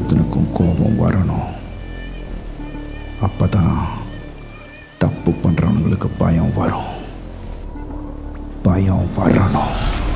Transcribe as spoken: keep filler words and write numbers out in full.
ஒவ்வொருத்தனுக்கும் கோபம் வரணும். அப்பதான் தப்பு பண்றவங்களுக்கு பயம் வரும். பயம் வரணும்.